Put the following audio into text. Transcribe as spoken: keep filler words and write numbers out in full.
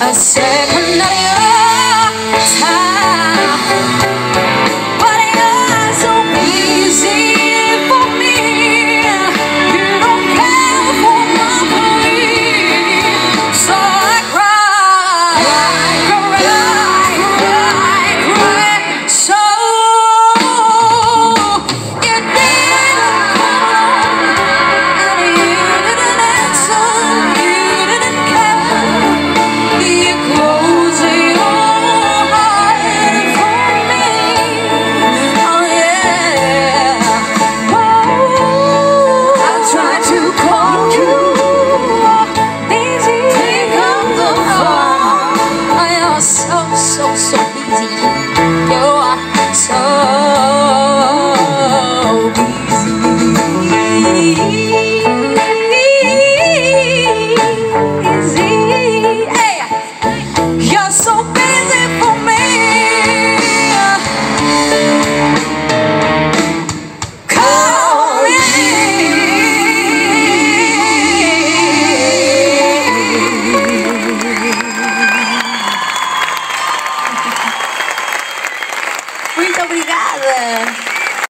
a second of your time. But you're so busy for me, you don't care for my plea. So I cry, cry, cry, cry. So you didn't call and you didn't answer, you didn't care. You close your heart for me. Oh yeah. Whoa. I tried to call you, busy. Pick up the phone. I am so so so busy. You are so busy. Hey, you're so busy for me. Call me. Muito obrigada.